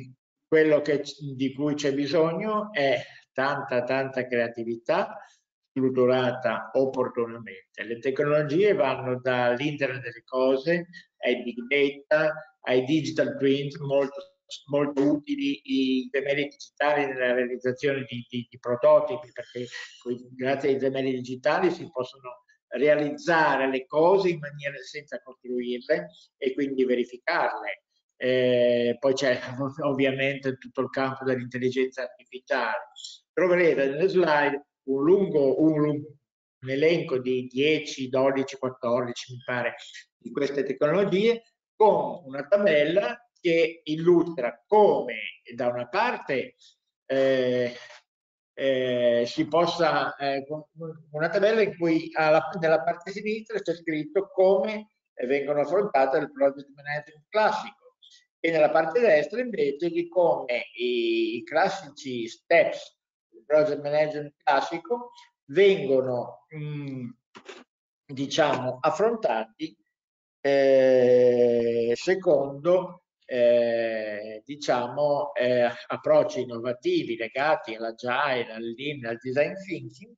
Quello di cui c'è bisogno è tanta creatività, strutturata opportunamente. Le tecnologie vanno dall'Internet delle cose ai big data, ai digital twins, molto utili i gemelli digitali nella realizzazione di prototipi, perché grazie ai gemelli digitali si possono realizzare le cose in maniera senza costruirle e quindi verificarle. Poi c'è ovviamente tutto il campo dell'intelligenza artificiale. Troverete nelle slide un elenco di 10, 12, 14, mi pare, di queste tecnologie, con una tabella che illustra come da una parte si possa, una tabella in cui nella parte sinistra c'è scritto come vengono affrontate il project management classico e nella parte destra invece di come i classici steps del project management classico vengono diciamo affrontati secondo diciamo approcci innovativi legati all'agile, al lean, al design thinking,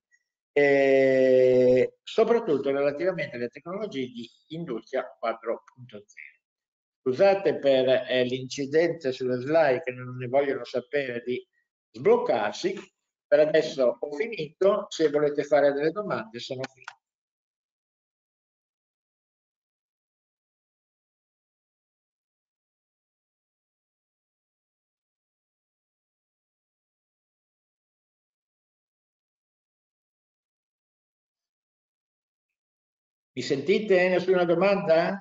soprattutto relativamente alle tecnologie di industria 4.0. Scusate per l'incidente sulle slide che non ne vogliono sapere di sbloccarsi. Per adesso ho finito, se volete fare delle domande sono qui. Mi sentite? Nessuna domanda?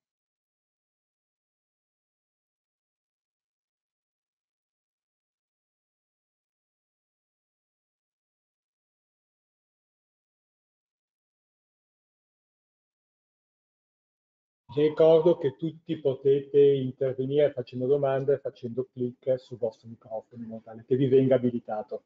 Vi ricordo che tutti potete intervenire facendo domande e facendo clic sul vostro microfono in modo tale che vi venga abilitato.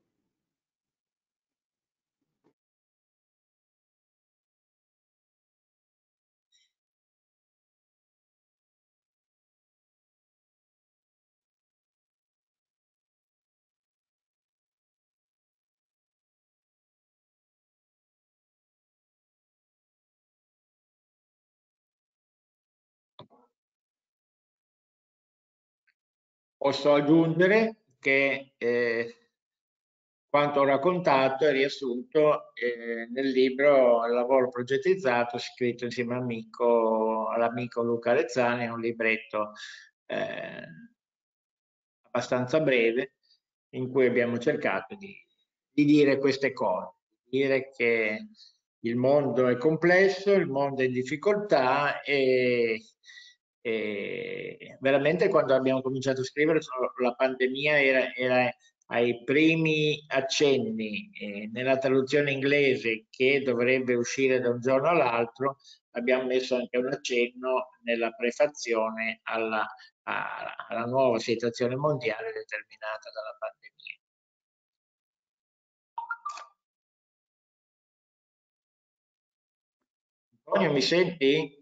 Posso aggiungere che quanto ho raccontato è riassunto nel libro Il lavoro progettizzato, scritto insieme all'amico Luca Rezzani, un libretto abbastanza breve in cui abbiamo cercato di dire queste cose, di dire che il mondo è complesso, il mondo è in difficoltà e veramente quando abbiamo cominciato a scrivere la pandemia era ai primi accenni nella traduzione inglese che dovrebbe uscire da un giorno all'altro, abbiamo messo anche un accenno nella prefazione alla nuova situazione mondiale determinata dalla pandemia. Antonio, mi senti?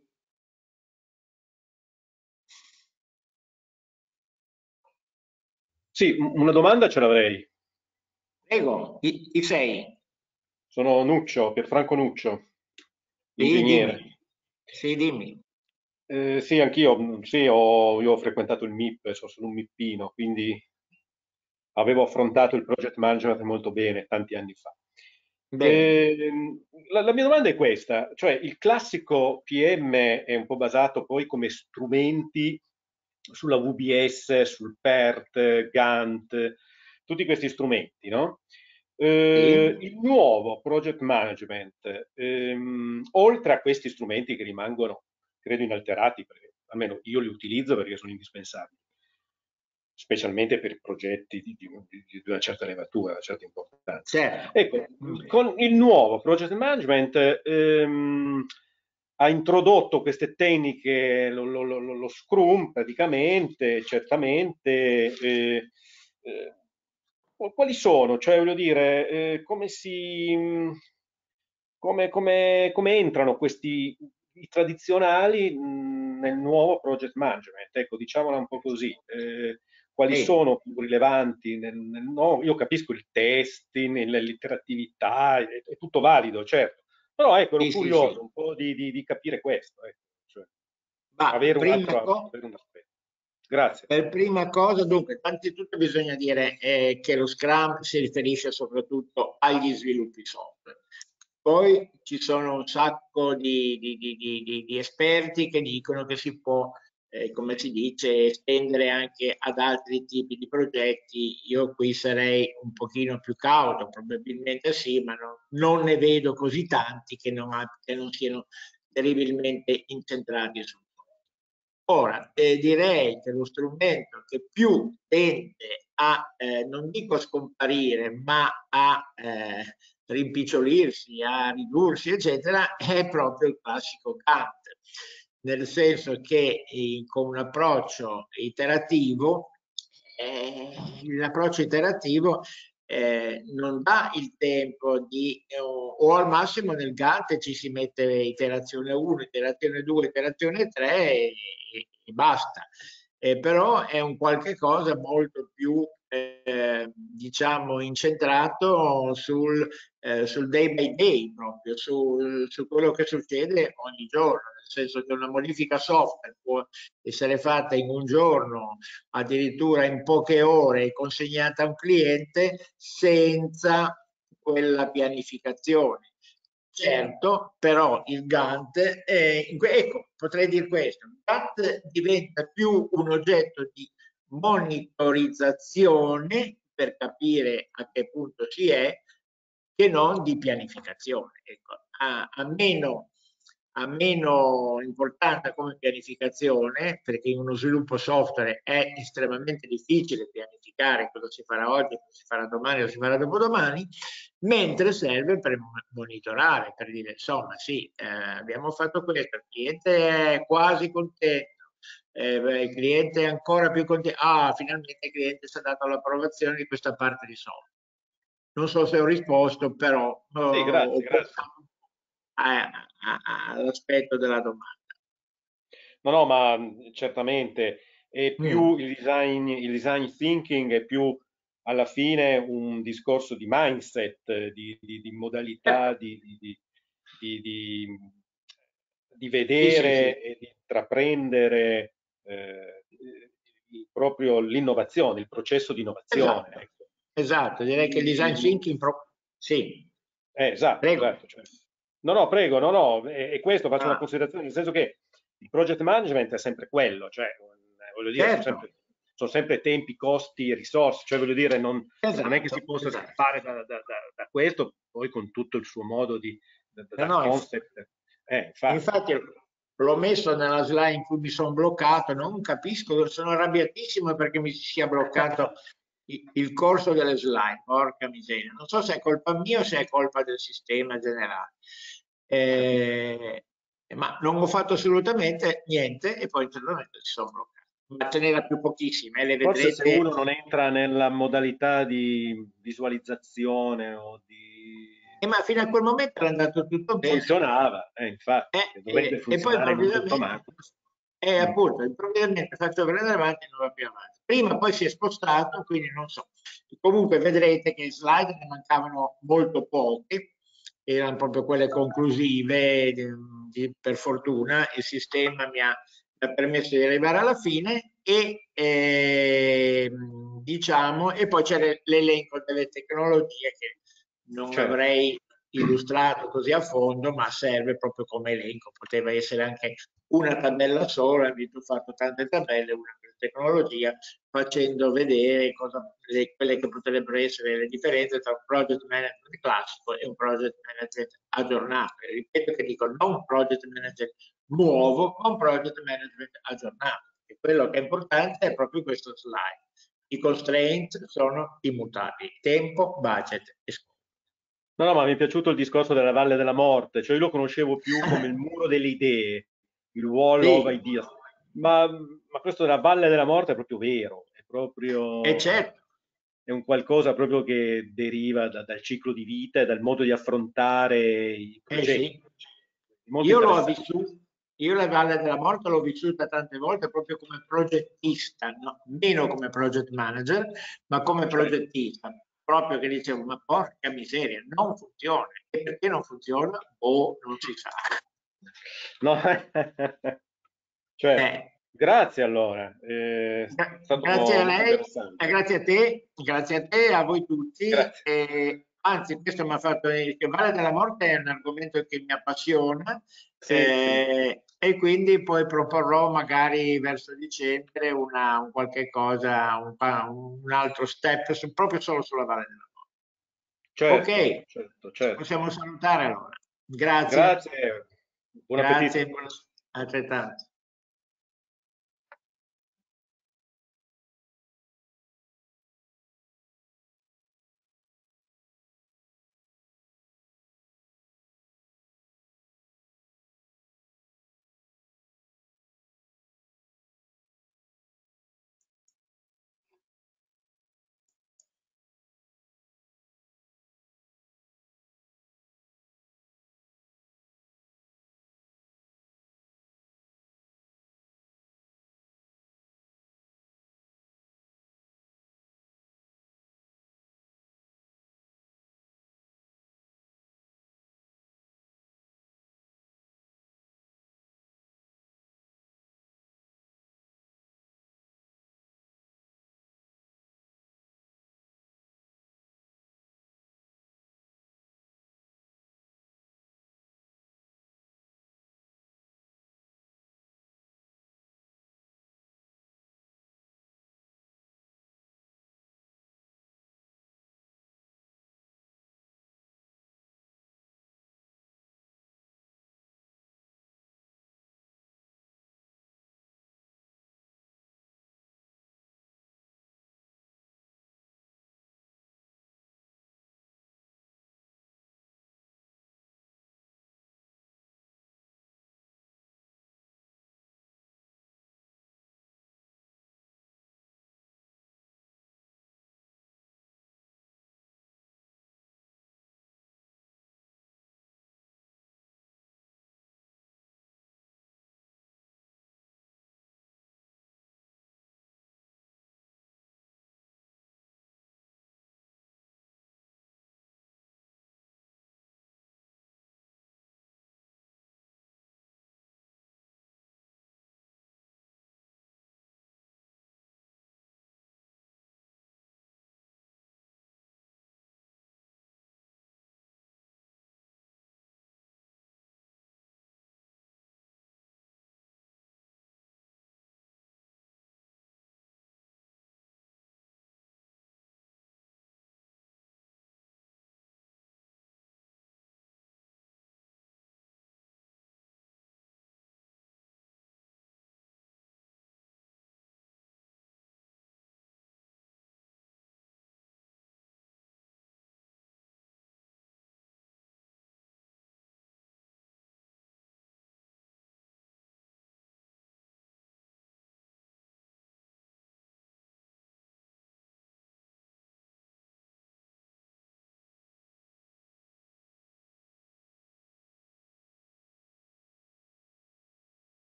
Sì, una domanda ce l'avrei. Prego, chi sei? Sono Nuccio, Pierfranco Nuccio, Sì, ingegnere. dimmi. Sì, dimmi. Sì, anch'io, sì, io ho frequentato il MIP, sono un MIPino, quindi avevo affrontato il project management molto bene tanti anni fa. Bene. La mia domanda è questa, cioè il classico PM è un po' basato poi come strumenti sulla VBS, sul PERT, Gantt, tutti questi strumenti, no? Sì. Il nuovo project management, oltre a questi strumenti che rimangono, credo, inalterati, perché almeno io li utilizzo perché sono indispensabili, specialmente per progetti di una certa levatura, una certa importanza. Certo. Ecco, con il nuovo project management ha introdotto queste tecniche, lo Scrum praticamente, certamente. Quali sono? Cioè, voglio dire, come entrano questi i tradizionali nel nuovo project management? Ecco, diciamola un po' così. quali sono più rilevanti. No, io capisco il testing, l'interattività, è tutto valido, certo, però ecco, ero curioso un po' di capire questo, cioè, avere un aspetto. Grazie. Per prima cosa, dunque, innanzitutto bisogna dire che lo Scrum si riferisce soprattutto agli sviluppi software. Poi ci sono un sacco di esperti che dicono che si può, come si dice, estendere anche ad altri tipi di progetti. Io qui sarei un pochino più cauto, probabilmente sì, ma non ne vedo così tanti che non siano terribilmente incentrati sul. Ora, direi che lo strumento che più tende a, non dico scomparire, ma a rimpicciolirsi, a ridursi, eccetera, è proprio il classico Gantt, nel senso che con un approccio iterativo, l'approccio iterativo non dà il tempo di, o al massimo nel Gantt ci si mette iterazione 1, iterazione 2, iterazione 3 e basta. Però è un qualche cosa molto più diciamo incentrato sul day by day, proprio su quello che succede ogni giorno, nel senso che una modifica software può essere fatta in un giorno, addirittura in poche ore, e consegnata a un cliente senza quella pianificazione. Certo, però il Gantt, ecco, potrei dire questo, il Gantt diventa più un oggetto di monitorizzazione per capire a che punto si è, che non di pianificazione. Ecco, a meno importante come pianificazione, perché in uno sviluppo software è estremamente difficile pianificare cosa si farà oggi, cosa si farà domani, cosa si farà dopodomani, mentre serve per monitorare, per dire insomma sì, abbiamo fatto questo, il cliente è quasi contento, il cliente è ancora più contento, finalmente il cliente si è dato l'approvazione di questa parte di software. Non so se ho risposto, però sì, grazie. All'aspetto della domanda. No, ma certamente è più il design thinking è più alla fine un discorso di mindset, di modalità di vedere e di intraprendere proprio l'innovazione, il processo di innovazione. Esatto, direi che il design thinking sì. Esatto, prego. Esatto. Cioè, prego, e questo faccio una considerazione, nel senso che il project management è sempre quello, cioè voglio dire, sono sempre tempi, costi e risorse, cioè voglio dire, non è che si possa scappare da questo, poi con tutto il suo modo di concept. Infatti l'ho messo nella slide in cui mi sono bloccato, non capisco, sono arrabbiatissimo perché mi si sia bloccato il corso delle slide, porca miseria, non so se è colpa mia o se è colpa del sistema generale, ma non ho fatto assolutamente niente e poi internamente si sono bloccato, ma ce n'era più pochissime, le vedrete. Forse se uno non entra nella modalità di visualizzazione o di... ma fino a quel momento era andato tutto bene. Funzionava, infatti, dovrebbe funzionare in modo automatico. Appunto, improvvisamente faccio prendere avanti e non va più avanti. Prima poi si è spostato, quindi non so. Comunque vedrete che slide ne mancavano molto poche, erano proprio quelle conclusive, per fortuna il sistema mi ha permesso di arrivare alla fine e diciamo, e poi c'era l'elenco delle tecnologie che non avrei illustrato così a fondo, ma serve proprio come elenco, poteva essere anche una tabella sola, abbiamo fatto tante tabelle, una per tecnologia, facendo vedere quelle che potrebbero essere le differenze tra un project management classico e un project management aggiornato. E ripeto che dico non un project management nuovo, ma un project management aggiornato. E quello che è importante è proprio questo slide. I constraint sono immutabili, tempo, budget e scopo. No, ma mi è piaciuto il discorso della Valle della Morte, cioè io lo conoscevo più come il muro delle idee, il wall of ideas, ma questo della Valle della Morte è proprio vero, è proprio... certo. È un qualcosa proprio che deriva dal ciclo di vita e dal modo di affrontare i progetti. Io io la Valle della Morte l'ho vissuta tante volte proprio come progettista, no? Meno come project manager, ma come progettista. Proprio che dicevo, ma porca miseria, non funziona. E perché non funziona? O non si sa. No, certo. Grazie allora, è stato Grazie a molto lei, interessante. grazie a te, a voi tutti. Grazie. Anzi, questo mi ha fatto il Valle della Morte è un argomento che mi appassiona, Sì, sì. e quindi poi proporrò magari verso dicembre un qualche cosa, un altro step proprio solo sulla Valle della Morte. Certo, Ok, certo, ci certo. possiamo salutare allora. Grazie. Grazie, buon Grazie, appetito. altrettanto.